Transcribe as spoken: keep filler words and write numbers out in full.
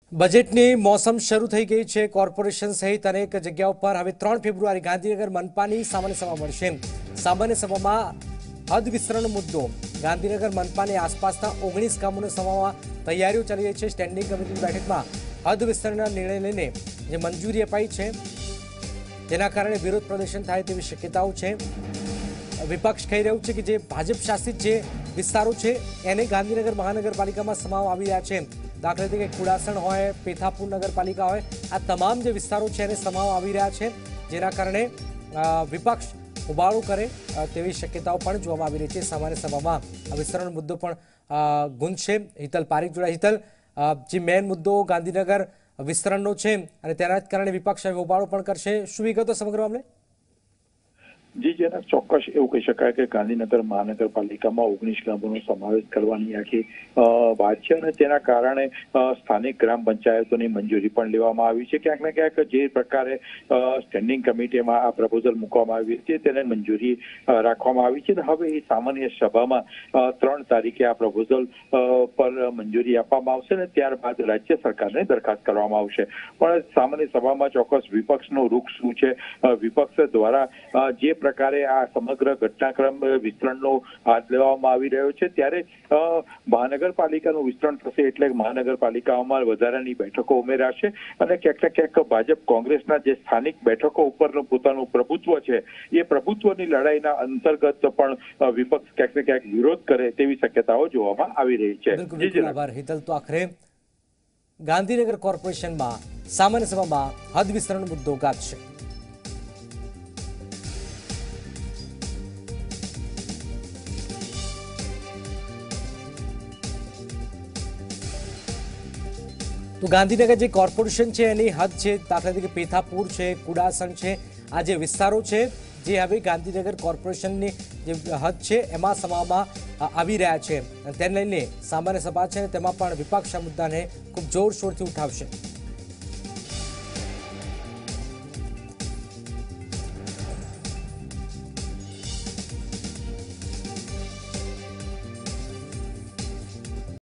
બજેટની મોસમ શરૂ થઈ ગઈ છે। કોર્પોરેશન સહિત અનેક જગ્યાઓ પર હવે ત્રણ ફેબ્રુઆરી ગાંધીનગર મનપાની સામાન્ય સભા મળશે। સામાન્ય સભામાં હદ વિસ્તરણ મુદ્દો ગાંધીનગર મનપાની આસપાસના ઓગણીસ ગામોને સમાવવા તૈયારીઓ ચાલી રહી છે। સ્ટેન્ડિંગ કમિટીની બેઠકમાં હદ વિસ્તરણના નિર્ણય લઈને જે મંજૂરી અપાઈ છે તેના કારણે વિરોધ પ્રદર્શન થાય તેવી શક્યતાઓ છે। વિપક્ષ કહી રહ્યું છે કે જે ભાજપ શાસિત જે વિસ્તારો છે એને ગાંધીનગર મહાનગરપાલિકામાં સમાવવા આવી રહ્યા છે। દાખલા તરીકે કુડાસણ હોય, પેથાપુર નગરપાલિકા હોય, આ તમામ જે વિસ્તારો છે એને સમાવવા આવી રહ્યા છે, જેના કારણે વિપક્ષ ઉબાળો કરે તેવી શક્યતાઓ પણ જોવામાં આવી રહી છે। સામાન્ય સભામાં આ વિસ્તરણ મુદ્દો પણ ગુંજશે। હિતલ પારીખ જોડાયા। હિતલ, જે મેઇન મુદ્દો ગાંધીનગર વિસ્તરણનો છે અને તેના જ કારણે વિપક્ષ હવે ઉબાળો પણ કરશે, શું વિગતો સમગ્ર મામલે? જી જેના ચોક્કસ એવું કહી શકાય કે ગાંધીનગર મહાનગરપાલિકામાં ઓગણીસ ગામોનો સમાવેશ કરવાની આખી વાત છે અને તેના કારણે સ્થાનિક ગ્રામ પંચાયતોની મંજૂરી પણ લેવામાં આવી છે। ક્યાંક ને ક્યાંક જે પ્રકારે સ્ટેન્ડિંગ કમિટીમાં આ પ્રપોઝલ મૂકવામાં આવી છે તેને મંજૂરી રાખવામાં આવી છે। હવે એ સામાન્ય સભામાં ત્રણ તારીખે આ પ્રપોઝલ પર મંજૂરી આપવામાં આવશે ને ત્યારબાદ રાજ્ય સરકારને દરખાસ્ત કરવામાં આવશે। પણ સામાન્ય સભામાં ચોક્કસ વિપક્ષનો રૂખ શું છે, વિપક્ષ દ્વારા જે પ્રકારે આ સમગ્ર ઘટનાક્રમ વિસ્તરણનો હાથ લેવામાં આવી રહ્યો છે ત્યારે મહાનગરપાલિકાનું વિસ્તરણ થશે એટલે મહાનગરપાલિકાઓમાં વધારાની બેઠકો ઉમેરાશે અને ક્યાંક ને ક્યાંક ભાજપ કોંગ્રેસના જે સ્થાનિક બેઠકો ઉપરનું પોતાનું પ્રભુત્વ છે એ પ્રભુત્વની લડાઈના અંતર્ગત પણ વિપક્ષ ક્યાંક ને ક્યાંક વિરોધ કરે તેવી શક્યતાઓ જોવામાં આવી રહી છે। આભાર હિતલ। તો આખરે ગાંધીનગર કોર્પોરેશનમાં સામાન્ય સભામાં હદ વિસ્તરણ મુદ્દો ગાજશે। તો ગાંધીનગર જે કોર્પોરેશન છે એની હદ છે, દાખલા તરીકે પેથાપુર છે, કુડાસણ છે, આ જે વિસ્તારો છે જે હવે ગાંધીનગર કોર્પોરેશનની જે હદ છે એમાં સમાવવામાં આવી રહ્યા છે, તેને લઈને સામાન્ય સભા છે તેમાં પણ વિપક્ષ આ મુદ્દાને ખૂબ જોરશોરથી ઉઠાવશે।